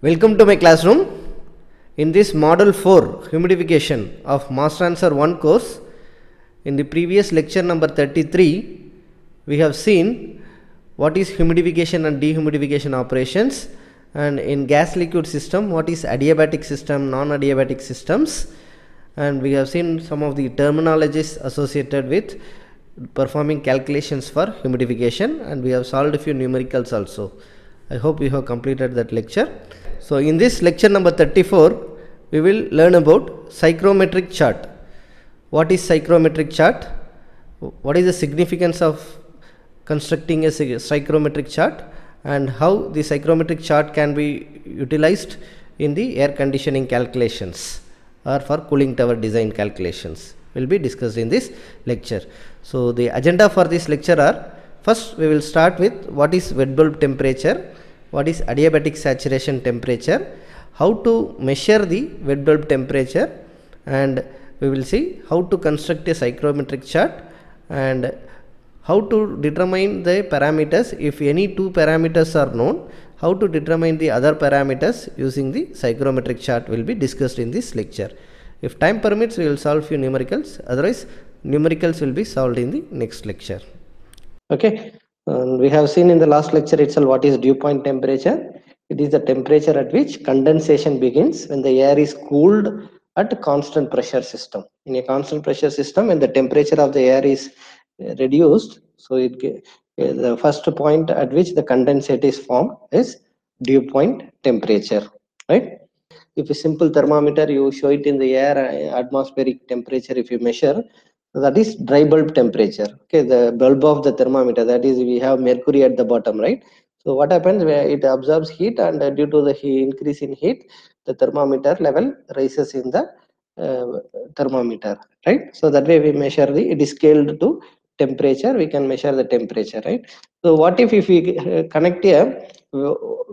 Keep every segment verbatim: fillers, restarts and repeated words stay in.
Welcome to my classroom. In this model four humidification of Master Answer one course, in the previous lecture number thirty-three, we have seen what is humidification and dehumidification operations, and in gas liquid system what is adiabatic system, non-adiabatic systems, and we have seen some of the terminologies associated with performing calculations for humidification, and we have solved a few numericals also. I hope you have completed that lecture. So in this lecture number thirty-four, we will learn about psychrometric chart. What is psychrometric chart? What is the significance of constructing a psychrometric chart, and how the psychrometric chart can be utilized in the air conditioning calculations or for cooling tower design calculations will be discussed in this lecture. So the agenda for this lecture are: first we will start with what is wet bulb temperature, what is adiabatic saturation temperature, how to measure the wet bulb temperature, and we will see how to construct a psychrometric chart and how to determine the parameters. If any two parameters are known, how to determine the other parameters using the psychrometric chart will be discussed in this lecture. If time permits, we will solve few numericals, otherwise numericals will be solved in the next lecture. Okay, and we have seen in the last lecture itself what is dew point temperature. It is the temperature at which condensation begins when the air is cooled at constant pressure system. In a constant pressure system, when the temperature of the air is reduced, so it the first point at which the condensate is formed is dew point temperature, right? If a simple thermometer, you show it in the air atmospheric temperature, if you measure, that is dry bulb temperature. Okay, the bulb of the thermometer, that is, we have mercury at the bottom, right? So what happens, it absorbs heat, and uh, due to the heat, increase in heat, the thermometer level rises in the uh, thermometer, right? So that way we measure the, it is scaled to temperature, we can measure the temperature, right? So what if if we uh, connect a uh,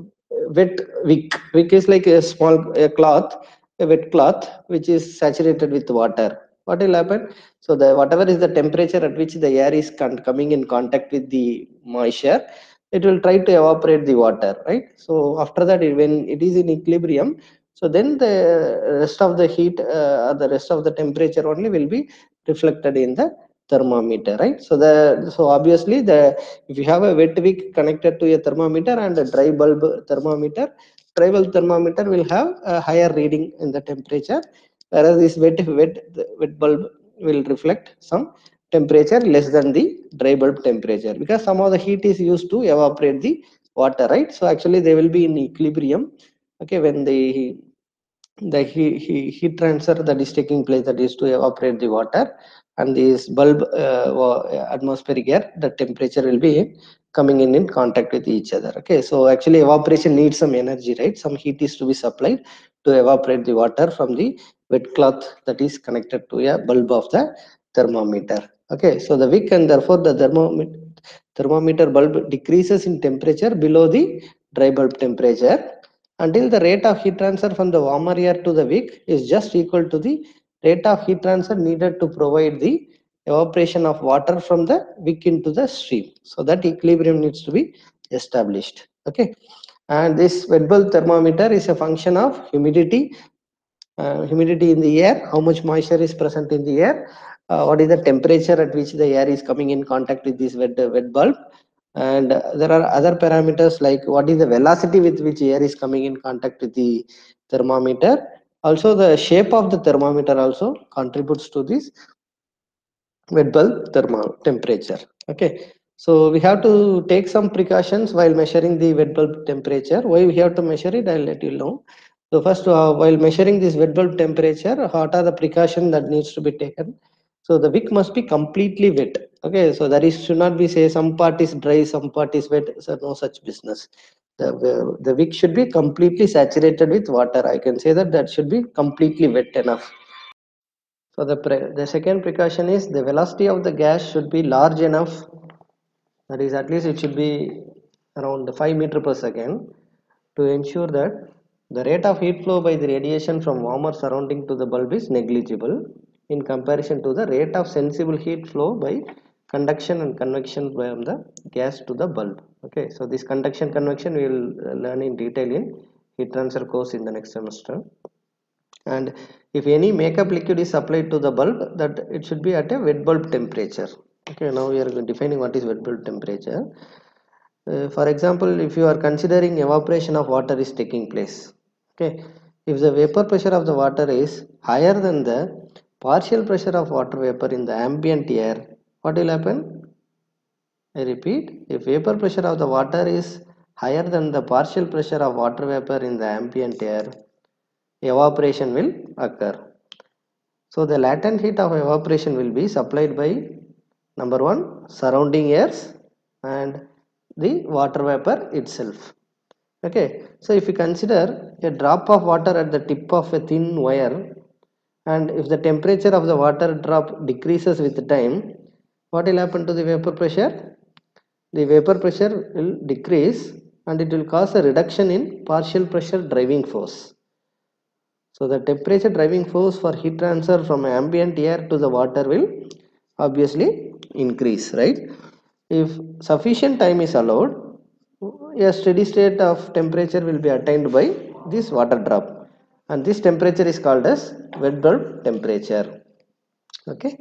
wet wick? Wick is like a small a cloth, a wet cloth which is saturated with water. What will happen? So the whatever is the temperature at which the air is coming in contact with the moisture, it will try to evaporate the water, right? So after that, it, when it is in equilibrium, so then the rest of the heat uh, or the rest of the temperature only will be reflected in the thermometer, right? So the so obviously the if you have a wet wick connected to a thermometer and a dry bulb thermometer, dry bulb thermometer will have a higher reading in the temperature, whereas this wet wet wet bulb will reflect some temperature less than the dry bulb temperature, because some of the heat is used to evaporate the water, right? So actually they will be in equilibrium, okay, when the the heat, heat transfer that is taking place, that is to evaporate the water, and this bulb uh, atmospheric air, the temperature will be coming in in contact with each other. Okay, so actually evaporation needs some energy, right? Some heat is to be supplied to evaporate the water from the wet cloth that is connected to a bulb of the thermometer. Okay, so the wick, and therefore the thermometer thermometer bulb decreases in temperature below the dry bulb temperature, until the rate of heat transfer from the warmer air to the wick is just equal to the rate of heat transfer needed to provide the evaporation of water from the wick into the stream. So that equilibrium needs to be established. Okay, and this wet bulb thermometer is a function of humidity, uh, humidity in the air, how much moisture is present in the air, uh, what is the temperature at which the air is coming in contact with this wet, uh, wet bulb, and uh, there are other parameters like what is the velocity with which air is coming in contact with the thermometer. Also the shape of the thermometer also contributes to this wet bulb thermo temperature. Okay, so we have to take some precautions while measuring the wet bulb temperature. Why we have to measure it, I'll let you know. So first, uh, while measuring this wet bulb temperature, what are the precautions that needs to be taken? So the wick must be completely wet. Okay, so that is should not be say some part is dry, some part is wet. So no such business. The the wick should be completely saturated with water. I can say that that should be completely wet enough. So the pre the second precaution is the velocity of the gas should be large enough. That is, at least it should be around five meter per second, to ensure that the rate of heat flow by the radiation from warmer surrounding to the bulb is negligible in comparison to the rate of sensible heat flow by conduction and convection from the gas to the bulb. Okay, so this conduction convection we will learn in detail in heat transfer course in the next semester. And if any makeup liquid is applied to the bulb, that it should be at a wet bulb temperature. Okay, now we are defining what is wet bulb temperature. Uh, for example, if you are considering evaporation of water is taking place, okay, if the vapor pressure of the water is higher than the partial pressure of water vapor in the ambient air, what will happen? I repeat, if vapor pressure of the water is higher than the partial pressure of water vapor in the ambient air, evaporation will occur. So the latent heat of evaporation will be supplied by number one, surrounding airs and the water vapor itself. Okay, so if you consider a drop of water at the tip of a thin wire, and if the temperature of the water drop decreases with time, what will happen to the vapor pressure? The vapor pressure will decrease and it will cause a reduction in partial pressure driving force. So the temperature driving force for heat transfer from ambient air to the water will obviously increase, right? If sufficient time is allowed, a steady state of temperature will be attained by this water drop, and this temperature is called as wet bulb temperature. Okay,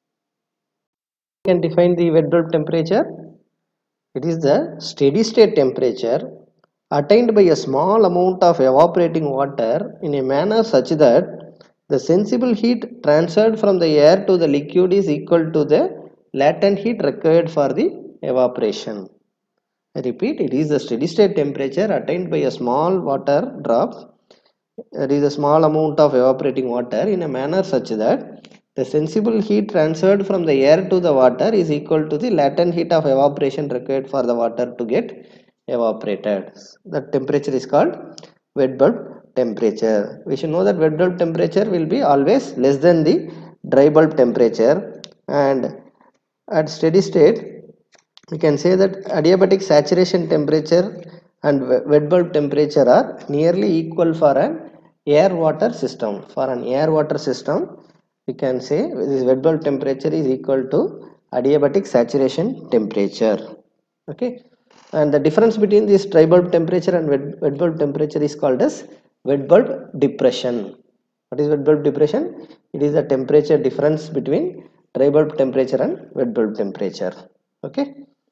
we can define the wet bulb temperature. It is the steady state temperature attained by a small amount of evaporating water in a manner such that the sensible heat transferred from the air to the liquid is equal to the latent heat required for the evaporation. I repeat, it is the steady state temperature attained by a small water drop. There is a small amount of evaporating water in a manner such that the sensible heat transferred from the air to the water is equal to the latent heat of evaporation required for the water to get evaporated. The temperature is called wet bulb temperature. We should know that wet bulb temperature will be always less than the dry bulb temperature, and at steady state we can say that adiabatic saturation temperature and wet bulb temperature are nearly equal for an air water system. For an air water system, we can say this wet bulb temperature is equal to adiabatic saturation temperature. Okay, and the difference between this dry bulb temperature and wet, wet bulb temperature is called as wet bulb depression. What is wet bulb depression? It is the temperature difference between dry bulb temperature and wet bulb temperature. Okay.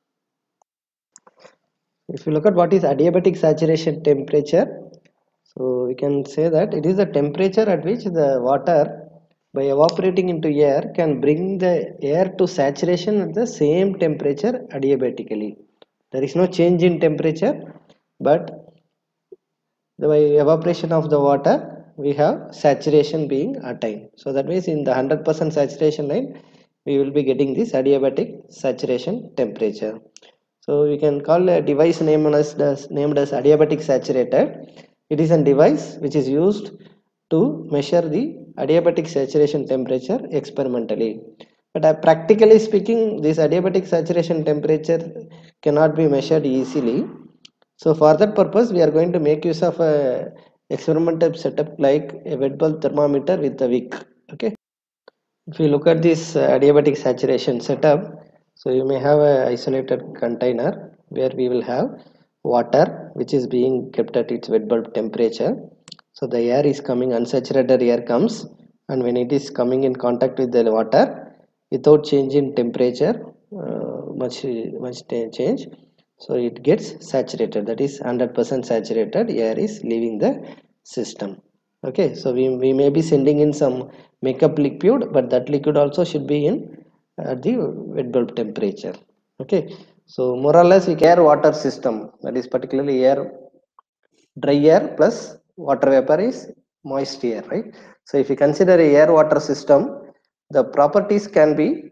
If you look at what is adiabatic saturation temperature, so we can say that it is the temperature at which the water by evaporating into air can bring the air to saturation at the same temperature adiabatically. There is no change in temperature, but by evaporation of the water we have saturation being attained. So that means in the one hundred percent saturation line we will be getting this adiabatic saturation temperature. So we can call a device named as, named as adiabatic saturated. It is a device which is used to measure the adiabatic saturation temperature experimentally. But uh, practically speaking, this adiabatic saturation temperature cannot be measured easily. So for that purpose, we are going to make use of a experimental setup like a wet bulb thermometer with a wick. Okay. If you look at this uh, adiabatic saturation setup, so you may have a isolated container where we will have water which is being kept at its wet bulb temperature. So the air is coming, unsaturated air comes, and when it is coming in contact with the water without change in temperature, uh, much much change, so it gets saturated, that is one hundred percent saturated air is leaving the system. Okay, so we, we may be sending in some makeup liquid, but that liquid also should be in at the wet bulb temperature. Okay, so more or less we air water system, that is particularly air, dry air plus water vapor is moist air, right? So if you consider a air water system, the properties can be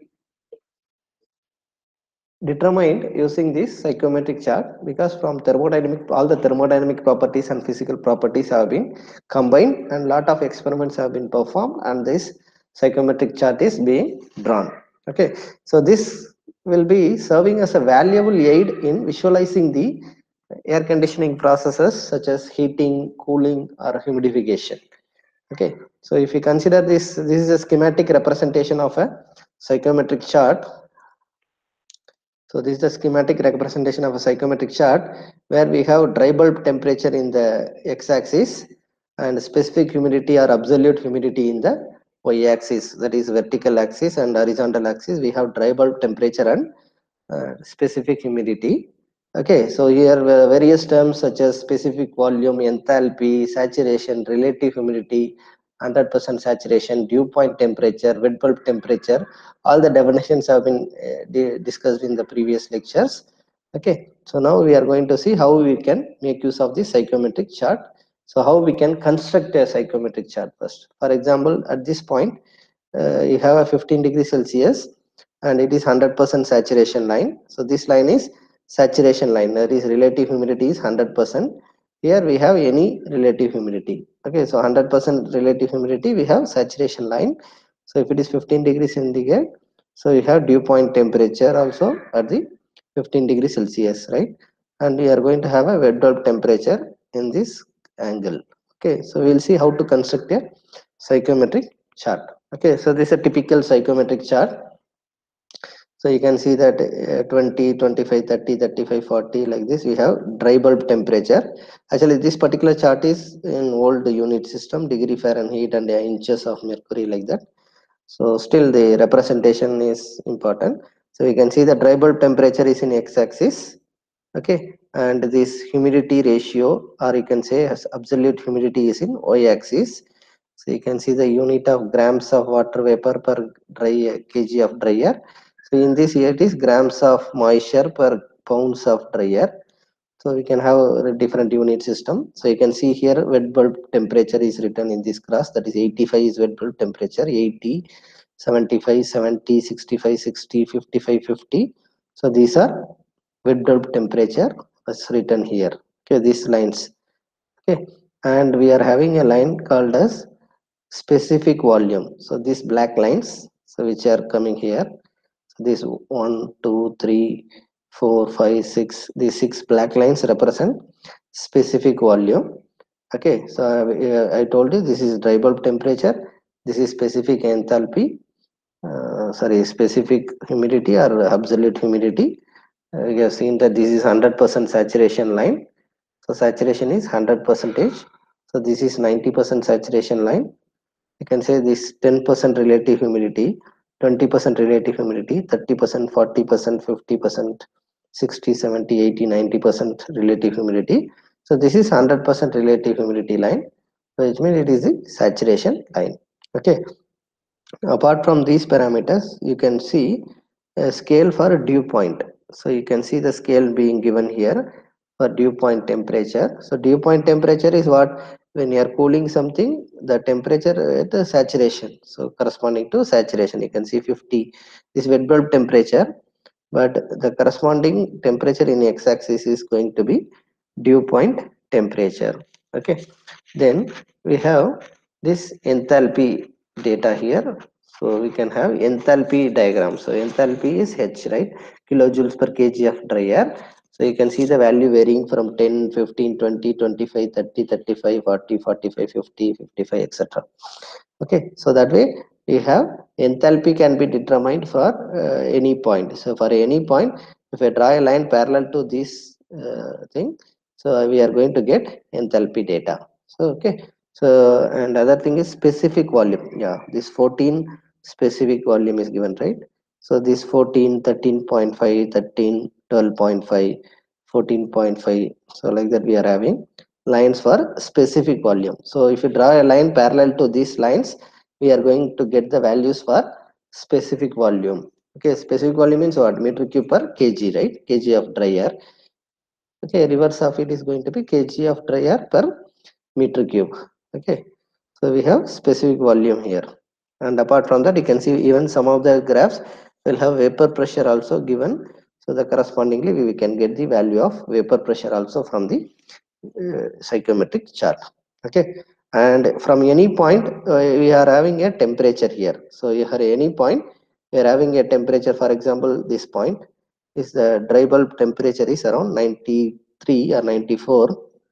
determined using this psychometric chart, because from thermodynamic all the thermodynamic properties and physical properties have been combined and lot of experiments have been performed, and this psychometric chart is being drawn. Okay, so this will be serving as a valuable aid in visualizing the air conditioning processes such as heating, cooling or humidification. Okay, so if you consider this, this is a schematic representation of a psychometric chart. So So this is the schematic representation of a psychrometric chart where we have dry bulb temperature in the x-axis and specific humidity or absolute humidity in the y-axis, that is vertical axis, and horizontal axis we have dry bulb temperature and uh, specific humidity. Okay, so here uh, various terms such as specific volume, enthalpy, saturation, relative humidity, one hundred percent saturation, dew point temperature, wet bulb temperature, all the definitions have been uh, discussed in the previous lectures. Okay, so now we are going to see how we can make use of this psychrometric chart. So how we can construct a psychrometric chart first. For example, at this point, uh, you have a fifteen degrees Celsius and it is one hundred percent saturation line. So this line is saturation line, that is relative humidity is one hundred percent. Here we have any relative humidity. Okay, so one hundred percent relative humidity, we have saturation line. So if it is fifteen degrees centigrade, so you have dew point temperature also at the fifteen degrees Celsius, right? And we are going to have a wet bulb temperature in this angle. Okay, so we'll see how to construct a psychrometric chart. Okay, so this is a typical psychrometric chart. So you can see that uh, twenty, twenty-five, thirty, thirty-five, forty, like this we have dry bulb temperature. Actually this particular chart is in old unit system, degree Fahrenheit and uh, inches of mercury, like that. So still the representation is important. So you can see the dry bulb temperature is in x-axis. Okay, and this humidity ratio, or you can say as absolute humidity, is in y-axis. So you can see the unit of grams of water vapor per dry kg of dry air. So in this here it is grams of moisture per pounds of dry air. So we can have a different unit system. So you can see here wet bulb temperature is written in this class, that is eighty-five is wet bulb temperature, eighty, seventy-five, seventy, sixty-five, sixty, fifty-five, fifty. So these are wet bulb temperature as written here. Okay, these lines. Okay, and we are having a line called as specific volume. So these black lines, so which are coming here, so this one, two, three, four, five, six, these six black lines represent specific volume. Okay, so uh, I told you this is dry bulb temperature, this is specific enthalpy, uh, sorry, specific humidity or absolute humidity. Uh, you have seen that this is one hundred percent saturation line. So saturation is one hundred percentage. So this is ninety percent saturation line. You can say this ten percent relative humidity, twenty percent relative humidity, thirty percent, forty percent, fifty percent, sixty, seventy, eighty, ninety percent relative humidity. So this is one hundred percent relative humidity line, which means it is the saturation line. Okay. Apart from these parameters, you can see a scale for dew point. So you can see the scale being given here for dew point temperature. So dew point temperature is what, when you are cooling something, the temperature at the saturation. So corresponding to saturation, you can see fifty. This wet bulb temperature, but the corresponding temperature in x-axis is going to be dew point temperature. Okay, then we have this enthalpy data here. So we can have enthalpy diagram. So enthalpy is H, right? Kilojoules per kg of dry air. So you can see the value varying from ten, fifteen, twenty, twenty-five, thirty, thirty-five, forty, forty-five, fifty, fifty-five, et cetera. Okay, so that way we have enthalpy can be determined for uh, any point. So for any point, if I draw a line parallel to this uh, thing, so we are going to get enthalpy data. So okay, so and other thing is specific volume. Yeah, this fourteen specific volume is given, right? So this fourteen, thirteen point five, thirteen, twelve point five, fourteen point five. So like that we are having lines for specific volume. So if you draw a line parallel to these lines, we are going to get the values for specific volume. Okay, specific volume means what? Meter cube per kg, right? Kg of dry air. Okay, reverse of it is going to be kg of dry air per meter cube. Okay, so we have specific volume here. And apart from that, you can see even some of the graphs will have vapor pressure also given. So the correspondingly we can get the value of vapor pressure also from the uh, psychrometric chart. Okay, and from any point uh, we are having a temperature here. So here any point we are having a temperature. For example, this point is the dry bulb temperature is around ninety-three or ninety-four,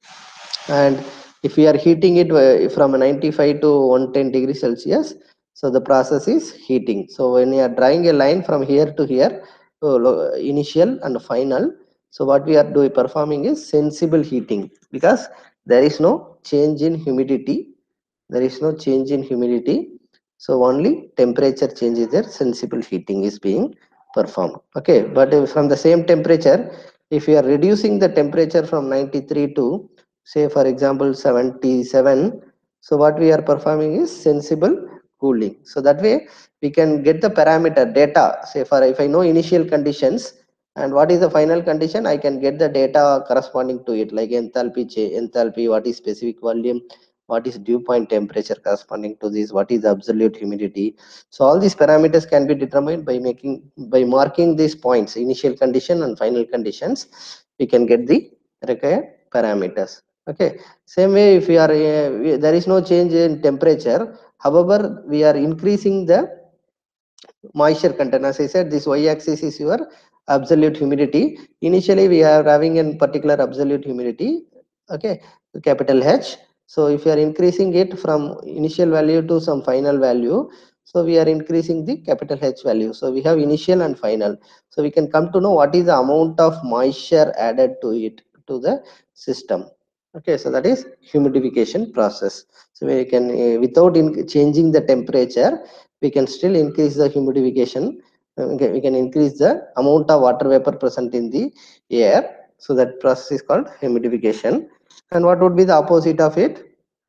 and if we are heating it uh, from ninety-five to one hundred ten degrees Celsius, so the process is heating. So when you are drawing a line from here to here, uh, initial and final. So what we are doing performing is sensible heating, because there is no change in humidity. There is no change in humidity. So only temperature change is there. Sensible heating is being performed. Okay, but if from the same temperature, if you are reducing the temperature from ninety-three to, say for example, seventy-seven, so what we are performing is sensible cooling. So that way we can get the parameter data. Say for if I know initial conditions and what is the final condition, I can get the data corresponding to it, like enthalpy, enthalpy, what is specific volume, what is dew point temperature corresponding to this, what is absolute humidity. So all these parameters can be determined by making by marking these points, initial condition and final conditions. We can get the required parameters. Okay, same way if we are uh, we, there is no change in temperature, however we are increasing the moisture content. As I said, this y-axis is your absolute humidity. Initially we are having a particular absolute humidity, okay, capital H. So if you are increasing it from initial value to some final value, so we are increasing the capital H value. So we have initial and final. So we can come to know what is the amount of moisture added to it, to the system. Okay, so that is humidification process. So we can uh, without in changing the temperature, we can still increase the humidification. Uh, we, can, we can increase the amount of water vapor present in the air. So that process is called humidification. And what would be the opposite of it?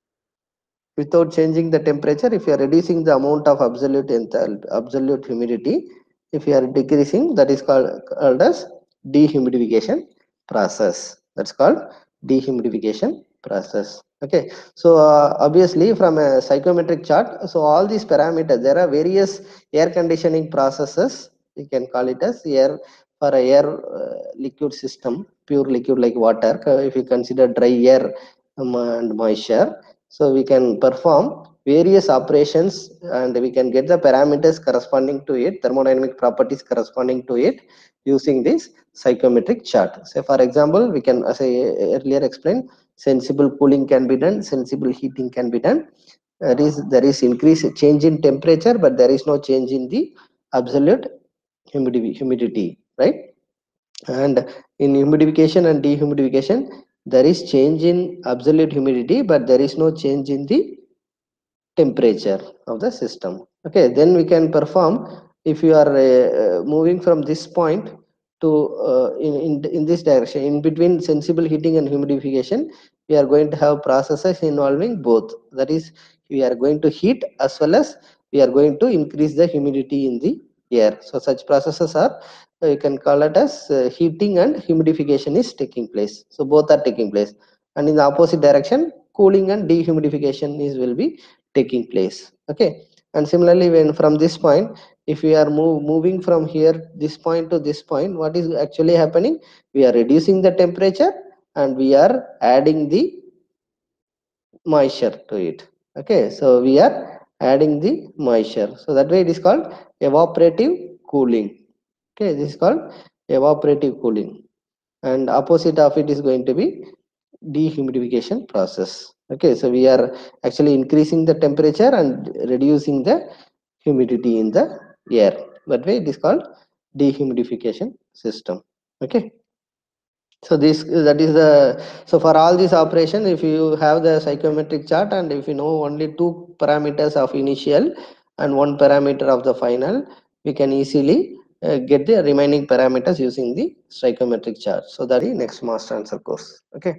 Without changing the temperature, if you are reducing the amount of absolute absolute humidity, if you are decreasing, that is called, called as dehumidification process. That's called dehumidification process. Okay, so uh, obviously from a psychometric chart, so all these parameters, there are various air conditioning processes. You can call it as air for a air uh, liquid system, pure liquid like water. Uh, if you consider dry air um, and moisture, so we can perform various operations and we can get the parameters corresponding to it, thermodynamic properties corresponding to it, using this psychometric chart. So for example, we can, as I earlier explained, sensible cooling can be done, sensible heating can be done. There is there is increase change in temperature, but there is no change in the absolute humidity, humidity, right? And in humidification and dehumidification, there is change in absolute humidity, but there is no change in the temperature of the system. Okay, then we can perform, if you are uh, moving from this point to uh, in, in in this direction, in between sensible heating and humidification, we are going to have processes involving both. That is, we are going to heat as well as we are going to increase the humidity in the air. So such processes are, uh, you can call it as uh, heating and humidification is taking place. So both are taking place, and in the opposite direction, cooling and dehumidification is will be taking place. Okay, and similarly, when from this point, if we are move, moving from here this point to this point, what is actually happening? We are reducing the temperature and we are adding the moisture to it. Okay, so we are adding the moisture, so that way it is called evaporative cooling. Okay, this is called evaporative cooling, and opposite of it is going to be dehumidification process. Okay, so we are actually increasing the temperature and reducing the humidity in the air. That way it is called dehumidification system. Okay, so this that is the, so for all this operation, if you have the psychometric chart and if you know only two parameters of initial and one parameter of the final, we can easily uh, get the remaining parameters using the psychometric chart. So that is next master answer course. Okay,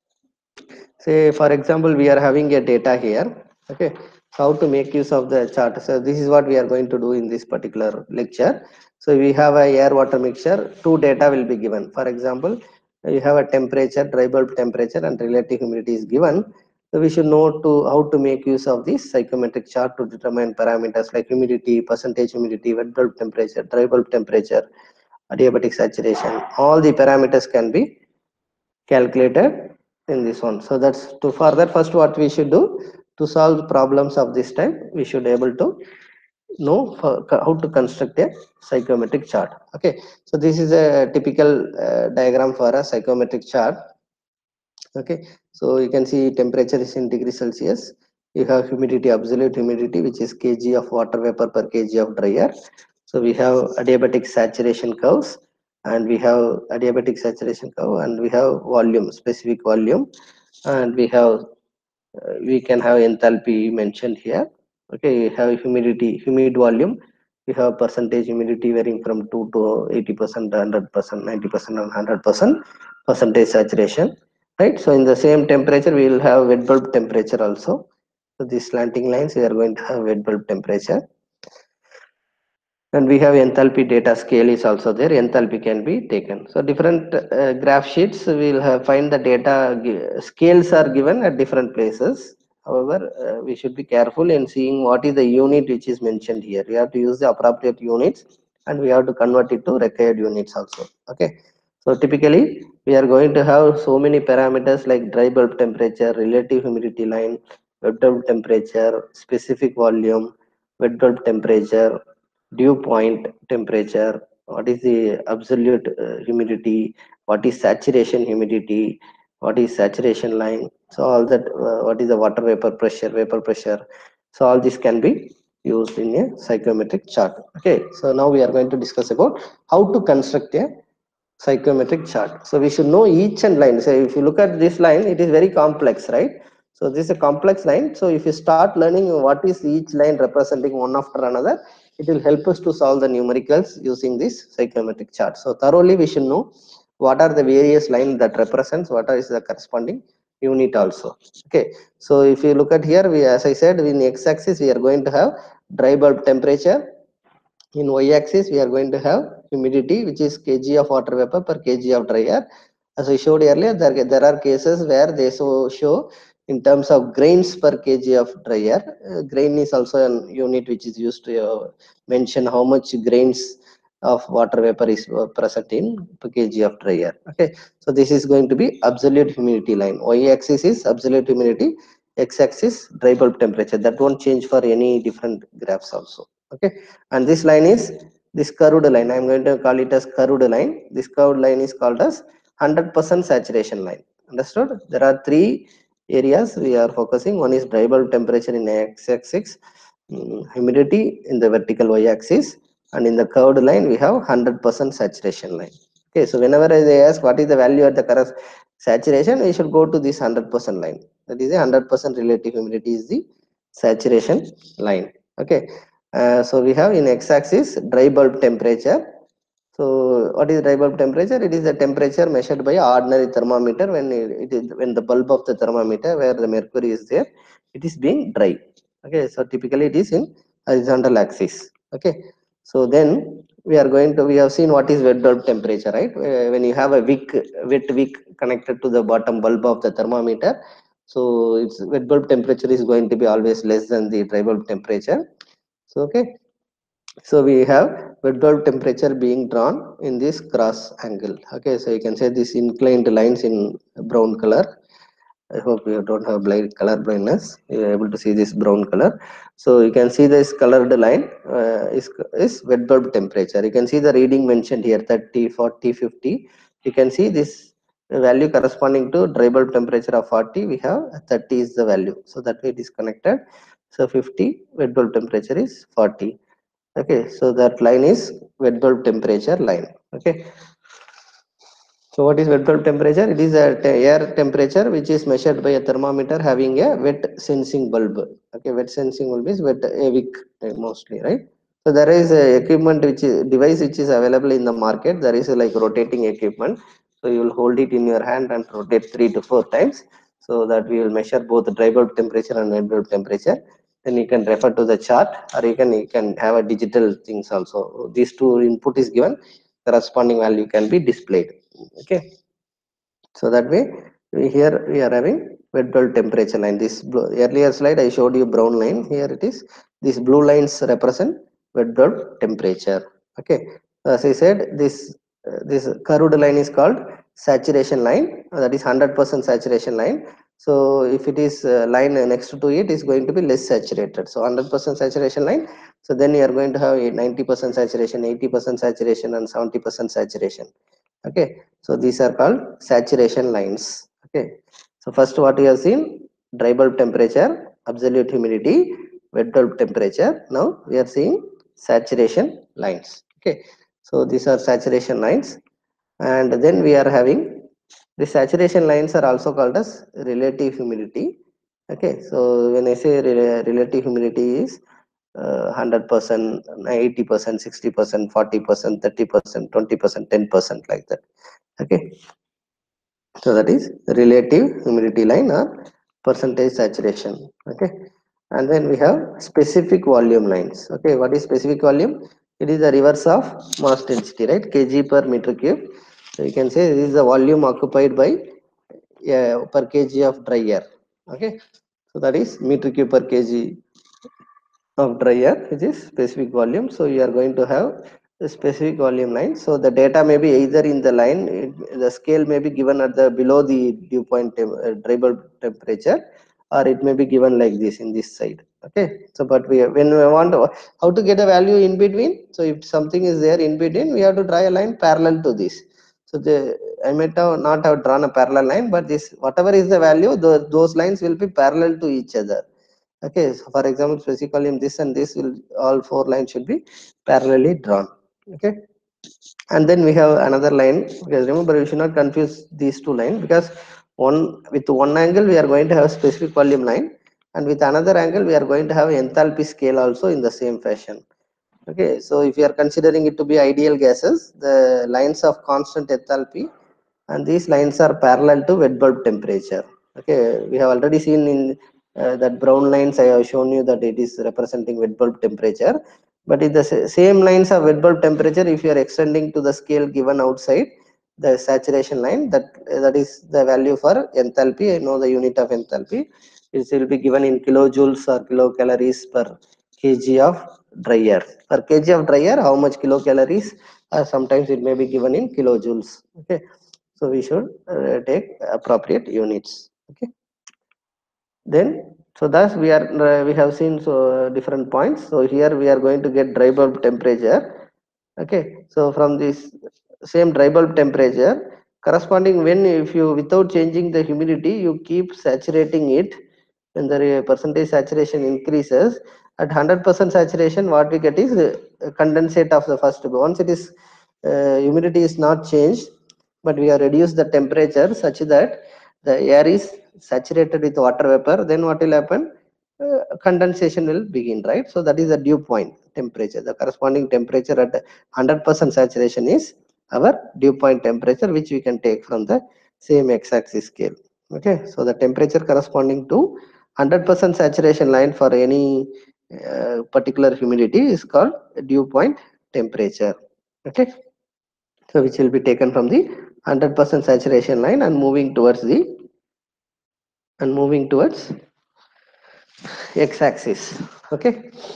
say for example, we are having a data here. Okay, how to make use of the chart. So this is what we are going to do in this particular lecture. So we have a air water mixture, two data will be given. For example, you have a temperature, dry bulb temperature and relative humidity is given. So we should know to how to make use of this psychometric chart to determine parameters like humidity, percentage humidity, wet bulb temperature, dry bulb temperature, adiabatic saturation. All the parameters can be calculated in this one. So that's to further, first what we should do to solve problems of this type, we should able to know how to construct a psychometric chart. Okay, so this is a typical uh, diagram for a psychometric chart. Okay, so you can see temperature is in degrees Celsius, you have humidity, absolute humidity, which is kg of water vapor per kg of dry air. So we have adiabatic saturation curves, and we have adiabatic saturation curve, and we have volume, specific volume, and we have uh, we can have enthalpy mentioned here. Okay, we have humidity, humid volume. We have percentage humidity varying from two to eighty percent, one hundred percent, ninety percent, and one hundred percent percentage saturation. Right. So in the same temperature, we will have wet bulb temperature also. So these slanting lines, we are going to have wet bulb temperature. And we have enthalpy data scale is also there. Enthalpy can be taken. So different uh, graph sheets will have find the data scales are given at different places. However, uh, we should be careful in seeing what is the unit which is mentioned here. We have to use the appropriate units, and we have to convert it to required units also. Okay, so typically we are going to have so many parameters like dry bulb temperature, relative humidity line, wet bulb temperature, specific volume, wet bulb temperature, dew point temperature, what is the absolute uh, humidity, what is saturation humidity, what is saturation line. So all that, uh, what is the water vapor pressure, vapor pressure. So all this can be used in a psychrometric chart. Okay, so now we are going to discuss about how to construct a psychrometric chart. So we should know each and line. So if you look at this line, it is very complex, right? So this is a complex line. So if you start learning what is each line representing one after another, it will help us to solve the numericals using this psychrometric chart. So thoroughly we should know what are the various lines that represents what is the corresponding unit also. Okay. So if you look at here, we, as I said, in x-axis we are going to have dry bulb temperature. In y-axis, we are going to have humidity, which is kg of water vapor per kg of dry air. As I showed earlier, there, there are cases where they so show in terms of grains per kg of dry air. Uh, grain is also a unit which is used to uh, mention how much grains of water vapor is uh, present in per kg of dry air. Okay, so this is going to be absolute humidity line. Y-axis is absolute humidity, x-axis dry bulb temperature. That won't change for any different graphs also. Okay, and this line is this curved line. I am going to call it as curved line. This curved line is called as one hundred percent saturation line. Understood? There are three areas we are focusing. One is dry bulb temperature in x-axis, humidity in the vertical y-axis, and in the curved line we have one hundred percent saturation line. Okay, so whenever they ask what is the value at the current saturation, we should go to this one hundred percent line. That is a one hundred percent relative humidity is the saturation line. Okay, uh, so we have in x-axis dry bulb temperature. So what is dry bulb temperature? It is the temperature measured by ordinary thermometer when it, it is when the bulb of the thermometer where the mercury is there, it is being dry. Okay, so typically it is in horizontal axis. Okay, so then we are going to we have seen what is wet bulb temperature, right? When you have a wick, wet wick connected to the bottom bulb of the thermometer, so its wet bulb temperature is going to be always less than the dry bulb temperature. So okay, so we have wet bulb temperature being drawn in this cross angle. Okay, so you can say this inclined lines in brown color. I hope you don't have blind color blindness. You are able to see this brown color. So you can see this colored line uh, is, is wet bulb temperature. You can see the reading mentioned here thirty, forty, fifty. You can see this value corresponding to dry bulb temperature of forty. We have thirty is the value. So that way it is connected. So fifty wet bulb temperature is forty. Okay, so that line is wet bulb temperature line. Okay, so what is wet bulb temperature? It is a air temperature which is measured by a thermometer having a wet sensing bulb. Okay, wet sensing bulb is wet a wick mostly, right? So there is a equipment which is device which is available in the market. There is a like rotating equipment. So you will hold it in your hand and rotate three to four times. So that we will measure both the dry bulb temperature and wet bulb temperature. Then you can refer to the chart, or you can you can have a digital things also. These two input is given, corresponding value can be displayed. Okay, so that way we here we are having wet bulb temperature line. This blue, earlier slide I showed you brown line. Here it is, these blue lines represent wet bulb temperature. Okay, as I said, this uh, this curved line is called saturation line, uh, that is one hundred percent saturation line. So if it is uh, line next to it is going to be less saturated. So one hundred percent saturation line, so then you are going to have a ninety percent saturation, eighty percent saturation, and seventy percent saturation. Okay, so these are called saturation lines. Okay, so first what we have seen, dry bulb temperature, absolute humidity, wet bulb temperature. Now we are seeing saturation lines. Okay, so these are saturation lines, and then we are having the saturation lines are also called as relative humidity. Okay, so when I say rela relative humidity is uh, one hundred percent, eighty percent, sixty percent, forty percent, thirty percent, twenty percent, ten percent, like that. Okay, so that is relative humidity line or percentage saturation. Okay, and then we have specific volume lines. Okay, what is specific volume? It is the reverse of mass density, right? Kg per meter cube. So you can say this is the volume occupied by uh, per kg of dry air. Okay, so that is meter cube per kg of dry air, which is specific volume. So you are going to have a specific volume line. So the data may be either in the line, it, the scale may be given at the below the dew point tem uh, dry bulb temperature, or it may be given like this in this side. Okay, so but we when we want to, how to get a value in between. So if something is there in between, we have to draw a line parallel to this. So the I might have not have drawn a parallel line, but this whatever is the value, the, those lines will be parallel to each other. Okay, so for example, specific volume this and this will, all four lines should be parallelly drawn. Okay, and then we have another line, because remember we should not confuse these two lines, because one with one angle we are going to have specific volume line, and with another angle we are going to have enthalpy scale also in the same fashion. Okay, so if you are considering it to be ideal gases, the lines of constant enthalpy, and these lines are parallel to wet bulb temperature. Okay, we have already seen in uh, that brown lines I have shown you that it is representing wet bulb temperature, but in the same lines of wet bulb temperature, if you are extending to the scale given outside the saturation line, that that is the value for enthalpy. I know the unit of enthalpy, it will be given in kilojoules or kilocalories per kg of dry air. Per kg of dry air, how much kilocalories, or sometimes it may be given in kilojoules. Okay, so we should uh, take appropriate units. Okay, then so thus we are uh, we have seen so uh, different points. So here we are going to get dry bulb temperature. Okay, so from this same dry bulb temperature, corresponding, when if you without changing the humidity you keep saturating it, when the percentage saturation increases at one hundred percent saturation, what we get is uh, condensate of the first. Once it is uh, humidity is not changed, but we have reduced the temperature such that the air is saturated with water vapor, then what will happen? Uh, condensation will begin, right? So that is the dew point temperature. The corresponding temperature at one hundred percent saturation is our dew point temperature, which we can take from the same x-axis scale. Okay, so the temperature corresponding to one hundred percent saturation line for any uh, particular humidity is called dew point temperature. Okay, so which will be taken from the one hundred percent saturation line and moving towards the and moving towards x-axis. Okay,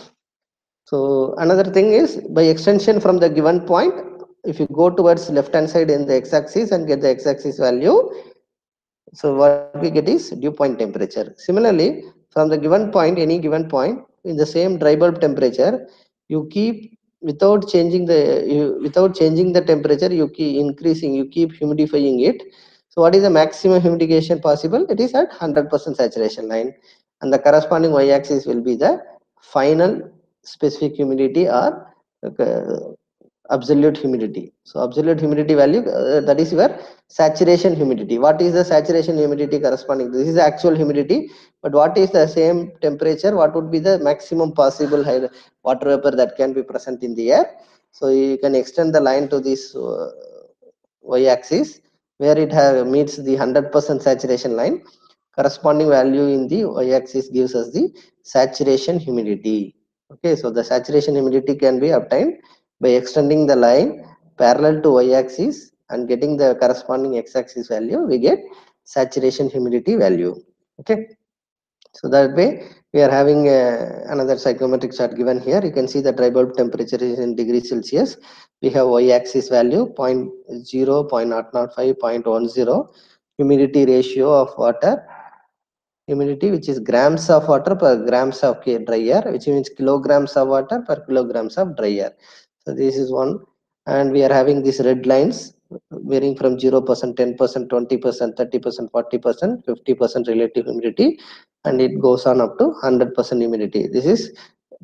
so another thing is, by extension from the given point, if you go towards left hand side in the x-axis and get the x-axis value, so what we get is dew point temperature. Similarly, from the given point, any given point in the same dry bulb temperature, you keep without changing the you, without changing the temperature, you keep increasing, you keep humidifying it. So what is the maximum humidification possible? It is at one hundred percent saturation line, and the corresponding y-axis will be the final specific humidity or uh, absolute humidity. So absolute humidity value, uh, that is your saturation humidity. What is the saturation humidity corresponding? This is the actual humidity, but what is the same temperature? What would be the maximum possible water vapor that can be present in the air? So you can extend the line to this uh, y-axis, where it have, meets the one hundred percent saturation line. Corresponding value in the y-axis gives us the saturation humidity. Okay, so the saturation humidity can be obtained by extending the line parallel to y-axis and getting the corresponding x-axis value. We get saturation humidity value. Okay, so that way we are having uh, another psychrometric chart given here. You can see the dry bulb temperature is in degrees Celsius. We have y-axis value zero point zero, zero point zero zero five, zero point one zero, humidity ratio of water, humidity which is grams of water per grams of dry air, which means kilograms of water per kilograms of dry air. So this is one, and we are having these red lines varying from zero percent, ten percent, twenty percent, thirty percent, forty percent, fifty percent relative humidity, and it goes on up to one hundred percent humidity. This is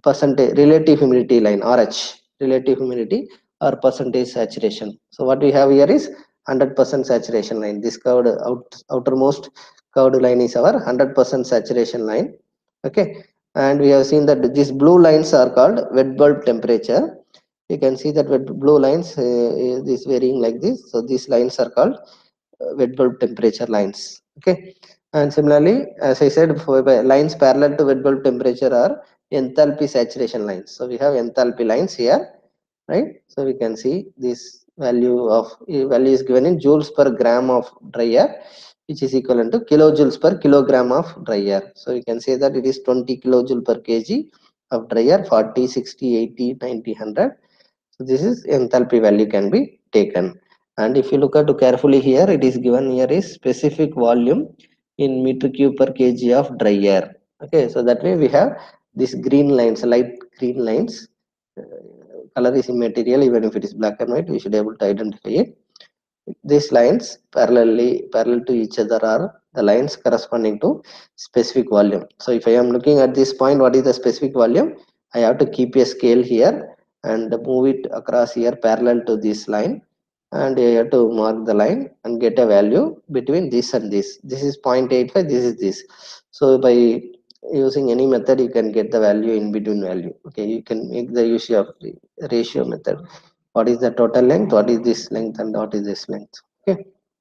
percentage relative humidity line, R H, relative humidity or percentage saturation. So what we have here is one hundred percent saturation line. This curved out, outermost curved line is our one hundred percent saturation line. Okay, and we have seen that these blue lines are called wet bulb temperature. You can see that wet blue lines uh, is varying like this. So these lines are called uh, wet bulb temperature lines. Okay, and similarly, as I said, for lines parallel to wet bulb temperature are enthalpy saturation lines. So we have enthalpy lines here, right? So we can see this value of value is given in joules per gram of dry air, which is equivalent to kilojoules per kilogram of dry air. So you can say that it is twenty kilojoule per kg of dry air, forty, sixty, eighty, ninety, one hundred. So this is enthalpy value can be taken. And if you look at carefully here, it is given here is specific volume in meter cube per kg of dry air. Okay, so that way we have these green lines, light green lines. Uh, color is immaterial, even if it is black and white, we should be able to identify it. These lines parallelly parallel to each other are the lines corresponding to specific volume. So if I am looking at this point, what is the specific volume? I have to keep a scale here and move it across here parallel to this line, and I have to mark the line and get a value between this and this. This is zero point eight five, this is this. So by using any method you can get the value in between value. Okay, you can make the use of the ratio method. What is the total length, what is this length, and what is this length? Okay,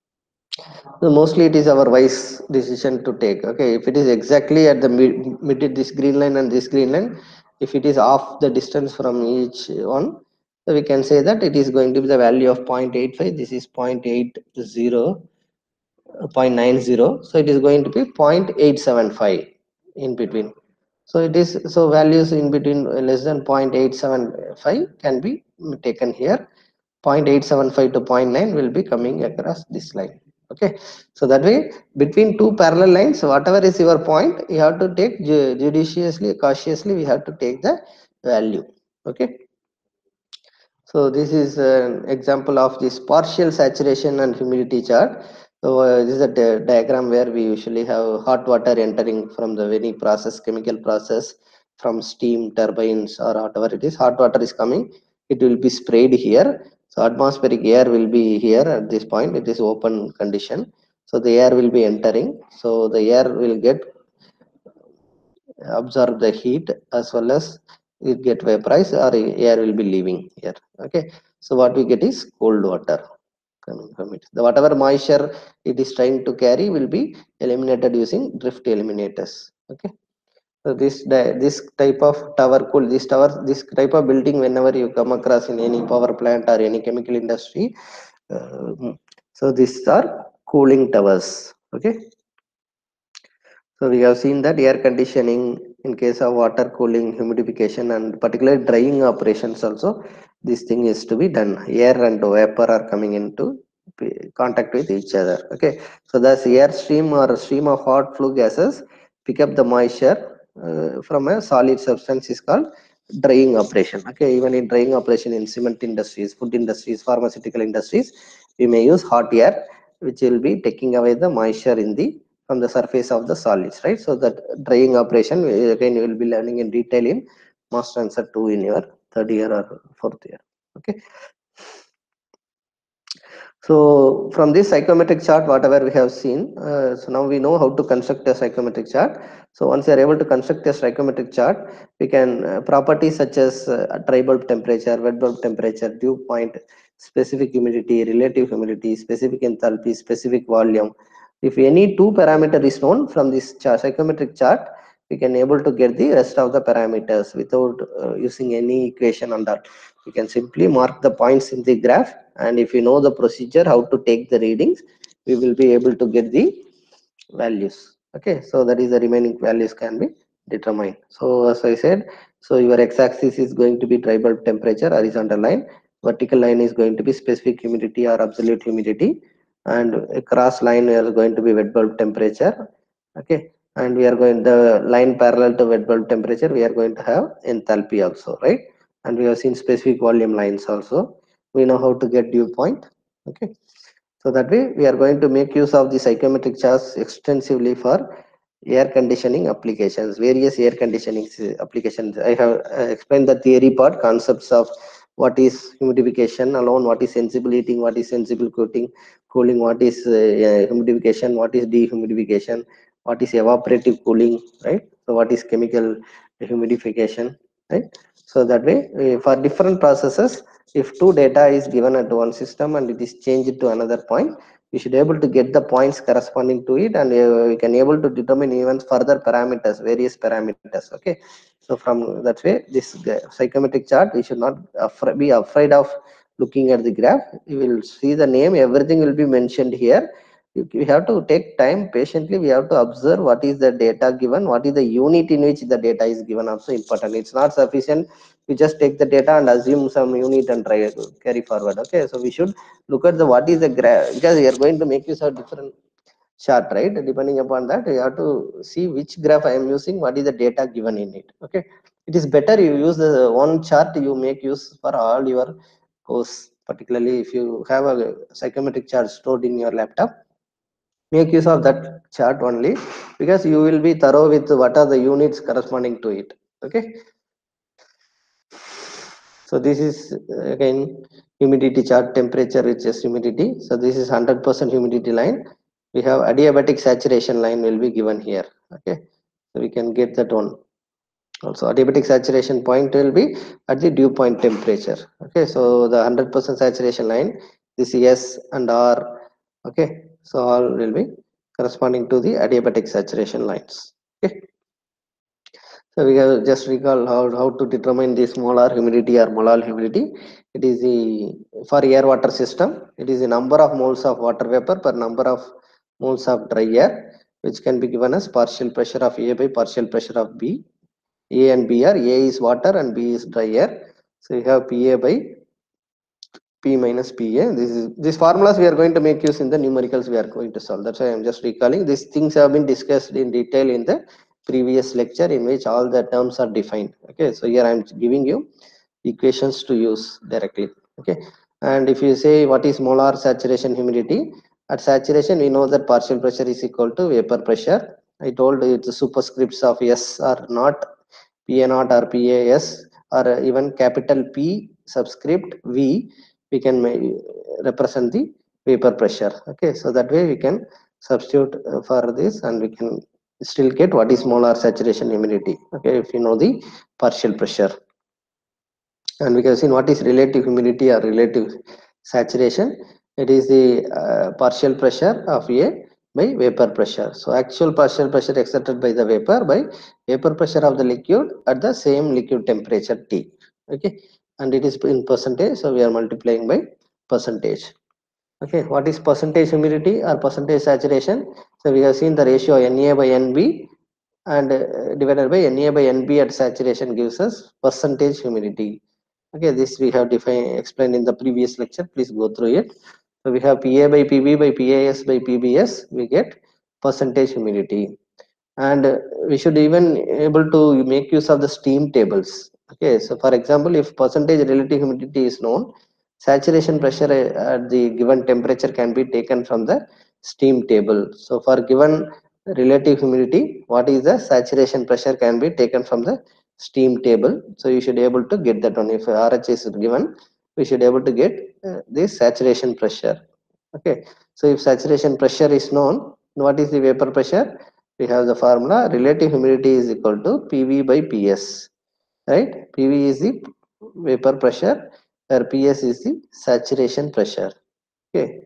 so mostly it is our wise decision to take. Okay, if it is exactly at the mid, mid this green line and this green line, if it is off the distance from each one, so we can say that it is going to be the value of zero point eight five, this is zero point eight zero, zero point nine zero, so it is going to be zero point eight seven five in between. So it is, so values in between less than zero point eight seven five can be taken here. zero point eight seven five to zero point nine will be coming across this line. Okay, so that way between two parallel lines, whatever is your point, you have to take judiciously, cautiously, we have to take the value. Okay, so this is an example of this partial saturation and humidity chart. So uh, this is a di diagram where we usually have hot water entering from the any process, chemical process, from steam turbines or whatever it is. Hot water is coming, it will be sprayed here. So atmospheric air will be here at this point. It is open condition. So the air will be entering. So the air will get absorb the heat as well as it get vaporized, or air will be leaving here. Okay, so what we get is cold water coming from it. The whatever moisture it is trying to carry will be eliminated using drift eliminators. Okay, so this this type of tower cool this tower this type of building, whenever you come across in any power plant or any chemical industry, uh, so these are cooling towers. Okay, so we have seen that air conditioning in case of water cooling, humidification, and particularly drying operations also, this thing is to be done. Air and vapor are coming into contact with each other. Okay, so thus air stream or stream of hot flue gases pick up the moisture uh, from a solid substance is called drying operation. Okay, even in drying operation in cement industries, food industries, pharmaceutical industries, we may use hot air, which will be taking away the moisture in the from the surface of the solids, right? So that drying operation, again you will be learning in detail in mass transfer two in your third year or fourth year. Okay, so from this psychometric chart, whatever we have seen, uh, so now we know how to construct a psychometric chart. So once you are able to construct a psychometric chart, we can uh, properties such as uh, dry bulb temperature, wet bulb temperature, dew point, specific humidity, relative humidity, specific enthalpy, specific volume. If any two parameter is known from this chart, psychometric chart, we can able to get the rest of the parameters without uh, using any equation on that. You can simply mark the points in the graph, and if you know the procedure how to take the readings, we will be able to get the values. Okay, so that is the remaining values can be determined. So as I said, so your x-axis is going to be dry bulb temperature, horizontal line, vertical line is going to be specific humidity or absolute humidity, and a cross line is going to be wet bulb temperature. Okay, and we are going the line parallel to wet bulb temperature, we are going to have enthalpy also, right? And we have seen specific volume lines also. We know how to get dew point. Okay, so that way we are going to make use of the psychometric charts extensively for air conditioning applications, various air conditioning applications. I have uh, explained the theory part, concepts of what is humidification alone, what is sensible heating, what is sensible cooling, cooling, what is uh, uh, humidification, what is dehumidification, what is evaporative cooling, right? So what is chemical humidification, right? So that way, uh, for different processes, if two data is given at one system and it is changed to another point, we should able to get the points corresponding to it, and uh, we can able to determine even further parameters, various parameters. Okay, so from that way, this psychometric chart, we should not afra be afraid of looking at the graph. You will see the name, everything will be mentioned here. We have to take time patiently. We have to observe what is the data given, what is the unit in which the data is given, also important. It's not sufficient we just take the data and assume some unit and try to carry forward. Okay, so we should look at the what is the graph, because we are going to make use of different chart, right? Depending upon that, you have to see which graph I am using, what is the data given in it. Okay, it is better you use the one chart you make use for all your course, particularly if you have a psychometric chart stored in your laptop, make use of that chart only, because you will be thorough with what are the units corresponding to it. Okay, so this is uh, again humidity chart, temperature which is humidity. So this is one hundred percent humidity line. We have adiabatic saturation line will be given here. Okay, so we can get that one. Also adiabatic saturation point will be at the dew point temperature. Okay, so the one hundred percent saturation line, this S and R. Okay, so all will be corresponding to the adiabatic saturation lines. Okay, so we have just recall how, how to determine this molar humidity or molal humidity. It is the for air water system, it is the number of moles of water vapor per number of moles of dry air, which can be given as partial pressure of A by partial pressure of B. A and B are, A is water and B is dry air. So you have P A by P minus P A. This is these formulas we are going to make use in the numericals we are going to solve. That's why I am just recalling. These things have been discussed in detail in the previous lecture, in which all the terms are defined. Okay, so here I am giving you equations to use directly. Okay, and if you say what is molar saturation humidity, at saturation we know that partial pressure is equal to vapor pressure. I told you the superscripts of S are not P A naught or P A S, or even capital P subscript V, we can represent the vapor pressure. Okay, so that way we can substitute for this and we can still get what is molar saturation humidity. Okay, if you know the partial pressure. And we can see what is relative humidity or relative saturation. It is the uh, partial pressure of A by vapor pressure. So actual partial pressure exerted by the vapor by vapor pressure of the liquid at the same liquid temperature T. Okay, and it is in percentage, so we are multiplying by percentage. Okay, what is percentage humidity or percentage saturation? So we have seen the ratio N A by N B, and uh, divided by N A by N B at saturation gives us percentage humidity. Okay, this we have defined explained in the previous lecture. Please go through it. So we have P A by P B by P A S by P B S. We get percentage humidity, and uh, we should even able to make use of the steam tables. Okay, so for example, if percentage relative humidity is known, saturation pressure at the given temperature can be taken from the steam table. So for given relative humidity, what is the saturation pressure can be taken from the steam table. So you should able to get that one. If R H is given, we should able to get uh, this saturation pressure. Okay, so if saturation pressure is known, what is the vapor pressure? We have the formula, relative humidity is equal to P V by P S, right? P V is the vapor pressure, where P S is the saturation pressure. Okay,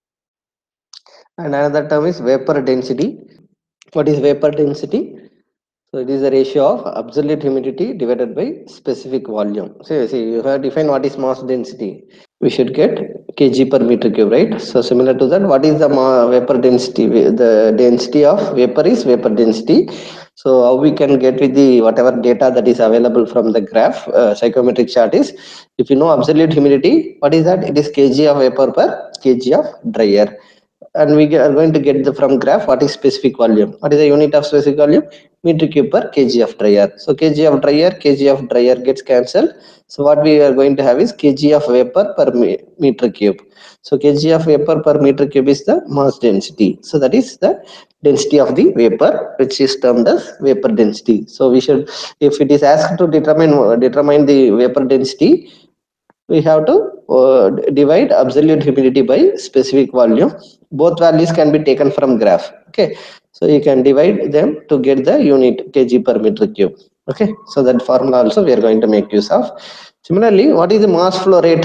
and another term is vapor density. What is vapor density? So it is the ratio of absolute humidity divided by specific volume. So see, you have defined what is mass density. We should get kg per meter cube, right? So similar to that, what is the vapor density? The density of vapor is vapor density. So how we can get with the whatever data that is available from the graph, uh, psychometric chart is, if you know absolute humidity, what is that? It is kg of vapor per kg of dry air. and we are going to get the from graph what is specific volume. What is the unit of specific volume? Meter cube per kg of dry air. So kg of dry air, kg of dry air gets cancelled. So what we are going to have is kg of vapor per me meter cube. So kg of vapor per meter cube is the mass density. So that is the density of the vapor, which is termed as vapor density. So we should, if it is asked to determine determine the vapor density, we have to uh, divide absolute humidity by specific volume. Both values can be taken from graph. Okay, so you can divide them to get the unit kg per meter cube. Okay, so that formula also we are going to make use of. Similarly, what is the mass flow rate?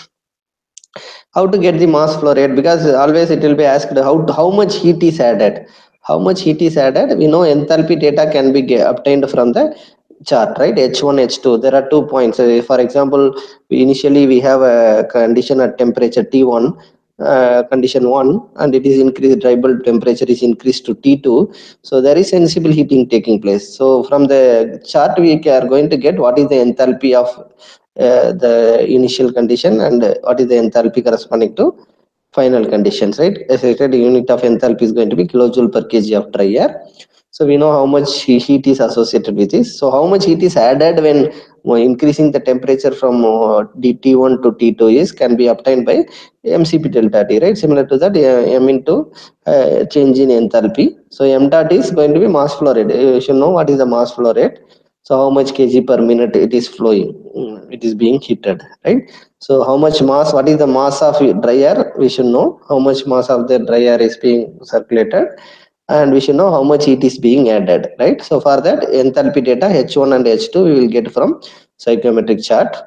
How to get the mass flow rate? Because always it will be asked how how much heat is added. How much heat is added? We know enthalpy data can be get, obtained from the chart, right? H one, H two. There are two points. Uh, for example, we initially we have a condition at temperature T one, uh, condition one, and it is increased. Dry bulb temperature is increased to T two. So there is sensible heating taking place. So from the chart we are going to get what is the enthalpy of uh, the initial condition and what is the enthalpy corresponding to final conditions, right? As I said, the unit of enthalpy is going to be kilojoule per kg of dry air. So we know how much heat is associated with this. So how much heat is added when uh, increasing the temperature from uh, T one to T two is can be obtained by M C P delta T, right? Similar to that, uh, M into uh, change in enthalpy. So M dot is going to be mass flow rate. You should know what is the mass flow rate. So how much kg per minute it is flowing, mm, it is being heated, right? So how much mass, what is the mass of dry air? We should know how much mass of the dry air is being circulated, and we should know how much heat is being added, right? So for that enthalpy data H one and H two we will get from psychometric chart.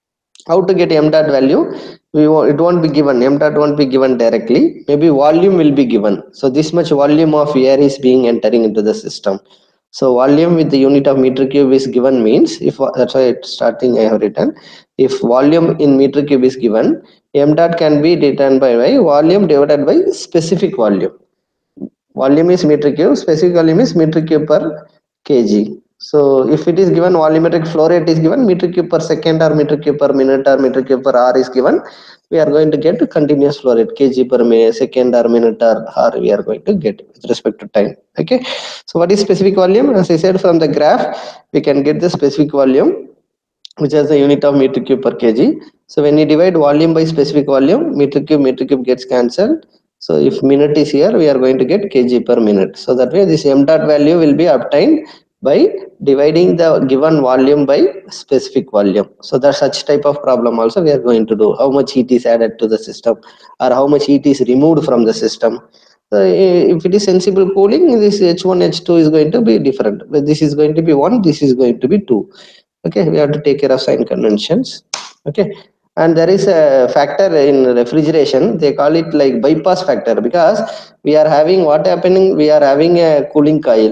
How to get m dot value? We it won't be given, m dot won't be given directly, maybe volume will be given. So this much volume of air is being entering into the system. So volume with the unit of meter cube is given means, if that's why it's starting I have written, if volume in meter cube is given, m dot can be determined by, by volume divided by specific volume. Volume is meter cube, specific volume is meter cube per kg. So if it is given volumetric flow rate is given, meter cube per second or meter cube per minute or meter cube per hour is given, we are going to get continuous flow rate kg per second or minute or hour we are going to get with respect to time. Okay, so what is specific volume? As I said, from the graph we can get the specific volume, which is the unit of meter cube per kg. So when you divide volume by specific volume, meter cube meter cube gets cancelled. So if minute is here, we are going to get kg per minute. So that way this m dot value will be obtained by dividing the given volume by specific volume. So that such type of problem also we are going to do. How much heat is added to the system or how much heat is removed from the system. So if it is sensible cooling, this H one H two is going to be different. But this is going to be one, this is going to be two. Okay, we have to take care of sign conventions. Okay, and there is a factor in refrigeration, they call it like bypass factor, because we are having what happening, we are having a cooling coil,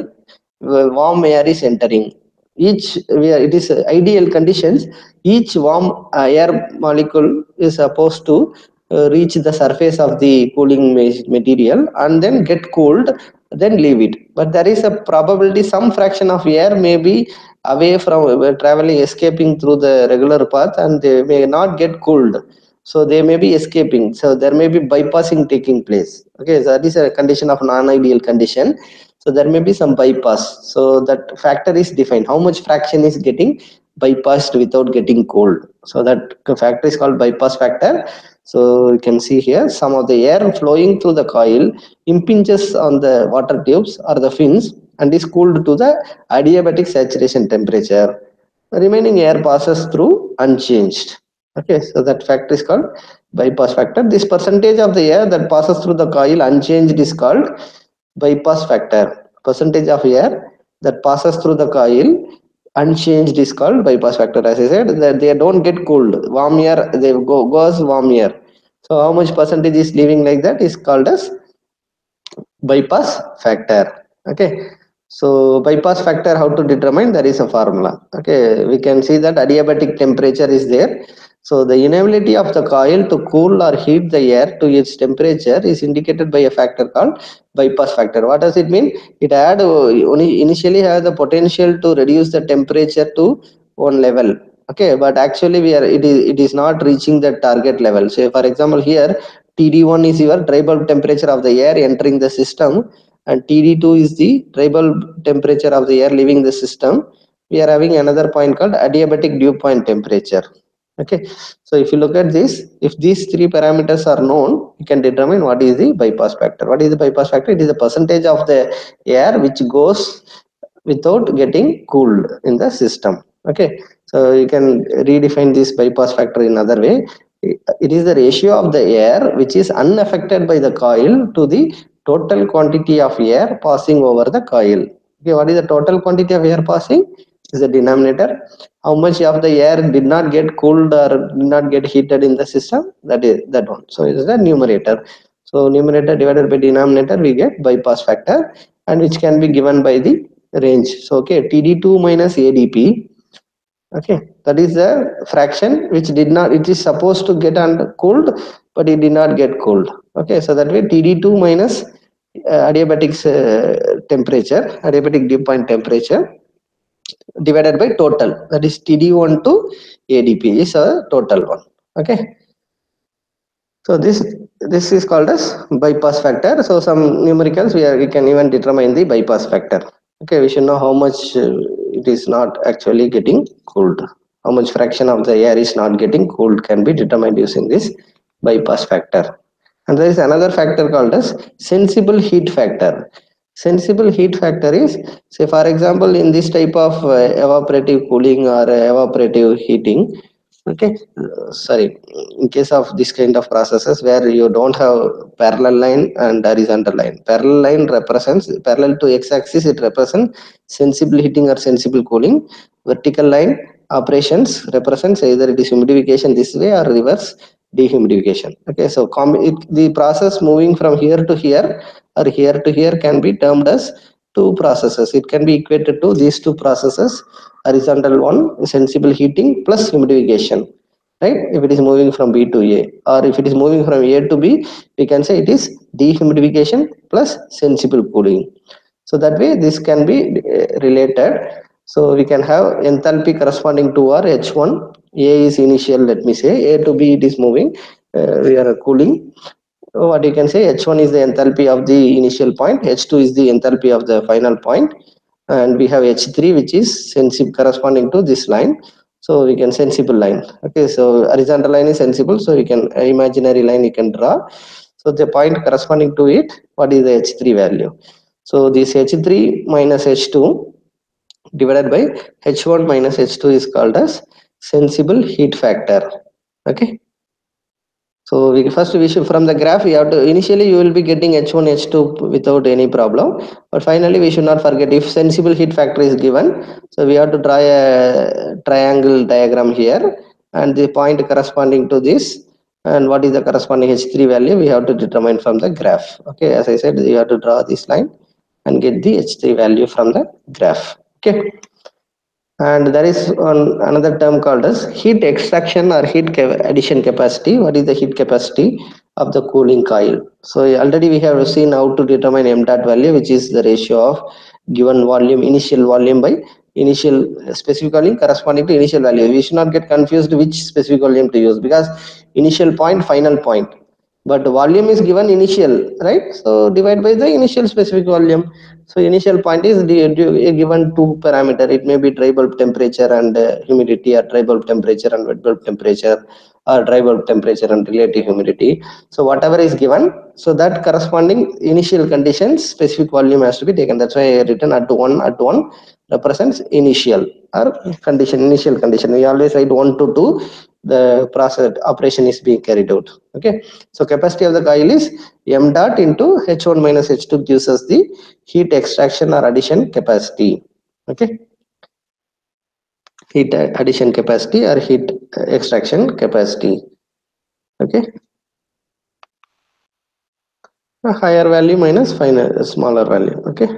warm air is entering each, we are, it is ideal conditions, each warm air molecule is supposed to uh, reach the surface of the cooling material and then get cooled, then leave it. But there is a probability some fraction of air may be away from uh, traveling, escaping through the regular path, and they may not get cooled, so they may be escaping, so there may be bypassing taking place. Okay, so that is a condition of non-ideal condition. So there may be some bypass, so that factor is defined, how much fraction is getting bypassed without getting cold. So that factor is called bypass factor. So you can see here some of the air flowing through the coil impinges on the water tubes or the fins and is cooled to the adiabatic saturation temperature. The remaining air passes through unchanged. Okay, so that factor is called bypass factor. This percentage of the air that passes through the coil unchanged is called bypass factor. Percentage of air that passes through the coil unchanged is called bypass factor. As I said, that they don't get cooled. Warm air, they go goes warm air. So how much percentage is leaving like that is called as bypass factor. Okay, so bypass factor, how to determine? There is a formula. Okay, we can see that adiabatic temperature is there. So the inability of the coil to cool or heat the air to its temperature is indicated by a factor called bypass factor. What does it mean? It had only initially had the potential to reduce the temperature to one level. Okay, but actually we are it is it is not reaching the target level. So for example here T D one is your dry bulb temperature of the air entering the system, and T D two is the dry bulb temperature of the air leaving the system. We are having another point called adiabatic dew point temperature. Okay, so if you look at this, if these three parameters are known, you can determine what is the bypass factor. What is the bypass factor? It is the percentage of the air which goes without getting cooled in the system. Okay, so you can redefine this bypass factor in another way. It is the ratio of the air which is unaffected by the coil to the total quantity of air passing over the coil. Okay, what is the total quantity of air passing? Is the denominator. How much of the air did not get cooled or did not get heated in the system? That is that one. So it is the numerator. So numerator divided by denominator, we get bypass factor, and which can be given by the range. So okay, T D two minus A D P. Okay, that is the fraction which did not, it is supposed to get under cooled, but it did not get cooled. Okay, so that way T D two minus uh, adiabatic uh, temperature, adiabatic dew point temperature, divided by total, that is T D one to A D P is a total one. Okay, so this this is called as bypass factor. So some numericals we are we can even determine the bypass factor. Okay, we should know how much uh, it is not actually getting cooled, how much fraction of the air is not getting cooled can be determined using this bypass factor. And there is another factor called as sensible heat factor. Sensible heat factor is, say for example, in this type of uh, evaporative cooling or uh, evaporative heating. Okay, uh, sorry, in case of this kind of processes where you don't have parallel line and horizontal line, parallel line represents, parallel to x-axis, it represents sensible heating or sensible cooling. Vertical line operations represents either it is humidification this way or reverse dehumidification. Okay, so it, the process moving from here to here or here to here can be termed as two processes. It can be equated to these two processes. Horizontal one, sensible heating plus humidification, right? If it is moving from B to A, or if it is moving from A to B, we can say it is dehumidification plus sensible cooling. So that way this can be uh, related. So we can have enthalpy corresponding to our H one. A is initial, let me say, A to B it is moving, uh, we are cooling. So what you can say, H one is the enthalpy of the initial point, H two is the enthalpy of the final point, and we have H three which is sensible corresponding to this line. So we can sensible line. Okay, so horizontal line is sensible, so you can uh, imaginary line you can draw. So the point corresponding to it, what is the H three value? So this H three minus H two divided by H one minus H two is called as sensible heat factor. Okay, so we first we should, from the graph we have to, initially you will be getting H one H two without any problem, but finally we should not forget if sensible heat factor is given, so we have to draw a triangle diagram here, and the point corresponding to this and what is the corresponding H three value we have to determine from the graph. Okay, as I said, you have to draw this line and get the H three value from the graph. Okay, and there is one, another term called as heat extraction or heat addition capacity. What is the heat capacity of the cooling coil? So already we have seen how to determine m dot value, which is the ratio of given volume, initial volume by initial specific volume corresponding to initial value. We should not get confused which specific volume to use, because initial point, final point, but volume is given initial, right? So divide by the initial specific volume. So initial point is given two parameter. It may be dry bulb temperature and uh, humidity, or dry bulb temperature and wet bulb temperature, or dry bulb temperature and relative humidity. So whatever is given, so that corresponding initial conditions, specific volume has to be taken. That's why I written at one at one represents initial or condition, initial condition. We always write one to two, the process operation is being carried out. Okay, so capacity of the coil is m dot into H one minus H two gives us the heat extraction or addition capacity. Okay, heat addition capacity or heat extraction capacity. Okay, a higher value minus final smaller value. Okay,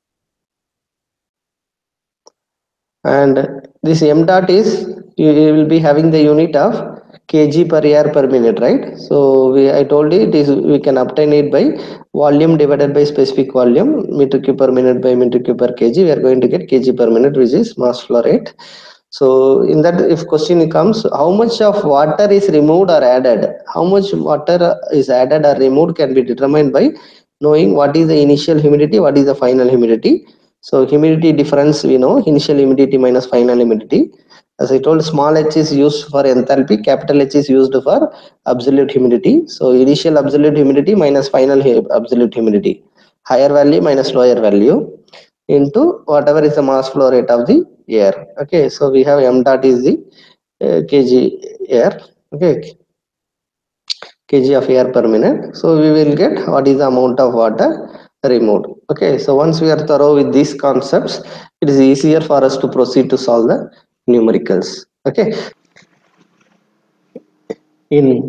and this m dot is, you will be having the unit of kg per air per minute, right? So we, I told you it is, we can obtain it by volume divided by specific volume, meter cube per minute by meter cube per kg. We are going to get kg per minute, which is mass flow rate. So in that, if question comes, how much of water is removed or added? How much water is added or removed can be determined by knowing what is the initial humidity, what is the final humidity. So humidity difference, we know initial humidity minus final humidity. As I told, small h is used for enthalpy, capital H is used for absolute humidity. So initial absolute humidity minus final absolute humidity, higher value minus lower value, into whatever is the mass flow rate of the air. Okay, so we have m dot is the uh, kg air, okay, kg of air per minute. So we will get what is the amount of water removed. Okay, so once we are thorough with these concepts, it is easier for us to proceed to solve the numericals. Okay, in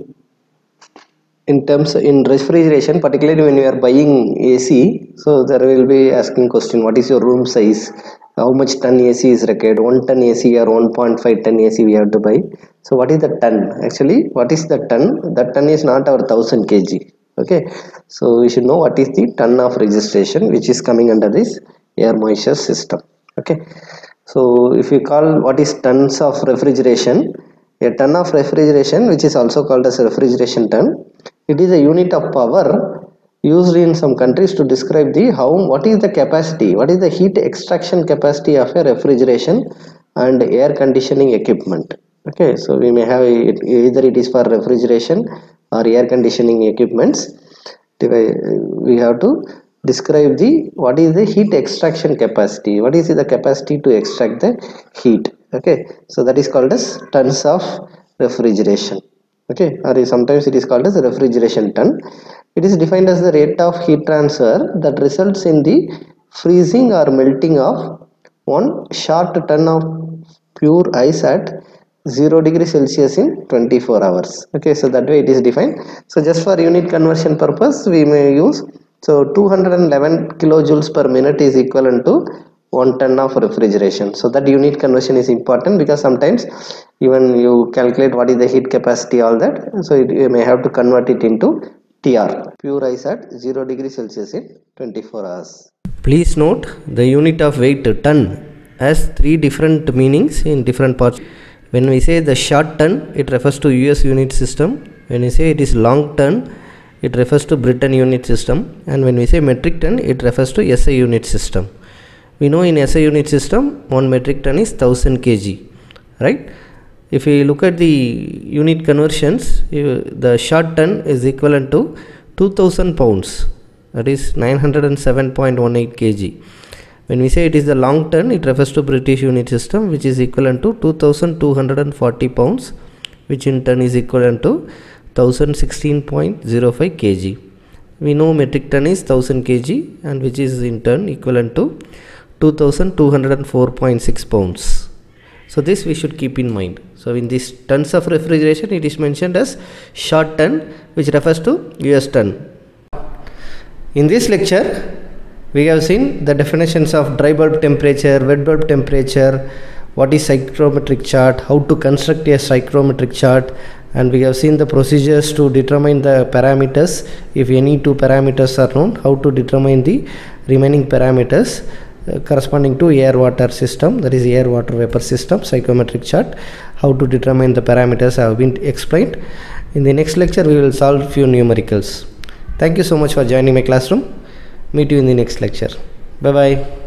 in terms in refrigeration, particularly when you are buying A C, so there will be asking question, what is your room size, how much ton A C is required, one ton A C or one point five ton A C we have to buy. So what is the ton? Actually, what is the ton? That ton is not our one thousand kg. Okay, so we should know what is the ton of registration which is coming under this air moisture system. Okay, so if you call what is tons of refrigeration, a ton of refrigeration, which is also called as a refrigeration ton, it is a unit of power used in some countries to describe the how what is the capacity, what is the heat extraction capacity of a refrigeration and air conditioning equipment. Okay, so we may have it, either it is for refrigeration or air conditioning equipments. We have to describe the what is the heat extraction capacity, what is the capacity to extract the heat. Okay, so that is called as tons of refrigeration. Okay, or sometimes it is called as a refrigeration ton. It is defined as the rate of heat transfer that results in the freezing or melting of one short ton of pure ice at zero degree Celsius in twenty-four hours. Okay, so that way it is defined. So just for unit conversion purpose, we may use, so two hundred eleven kilojoules per minute is equivalent to one ton of refrigeration. So that unit conversion is important, because sometimes even you calculate what is the heat capacity, all that, so it, you may have to convert it into T R, pure ice at zero degree Celsius in twenty-four hours. Please note the unit of weight ton has three different meanings in different parts. When we say the short ton, it refers to U S unit system. When we say it is long ton, it refers to Britain unit system. And when we say metric ton, it refers to S I unit system. We know in S I unit system, one metric ton is one thousand kilograms, right? If we look at the unit conversions, the short ton is equivalent to two thousand pounds, that is nine hundred seven point one eight kilograms. When we say it is the long ton, it refers to British unit system, which is equivalent to two thousand two hundred forty pounds, which in turn is equivalent to one thousand sixteen point zero five kilograms. We know metric ton is one thousand kilograms, and which is in turn equivalent to two thousand two hundred four point six pounds. So this we should keep in mind. So in this tons of refrigeration, it is mentioned as short ton, which refers to U S ton. In this lecture, we have seen the definitions of dry bulb temperature, wet bulb temperature, what is psychrometric chart, how to construct a psychrometric chart, and we have seen the procedures to determine the parameters. If any two parameters are known, how to determine the remaining parameters uh, corresponding to air water system, that is air water vapor system, psychrometric chart, how to determine the parameters have been explained. In the next lecture, we will solve few numericals. Thank you so much for joining my classroom. Meet you in the next lecture. Bye bye.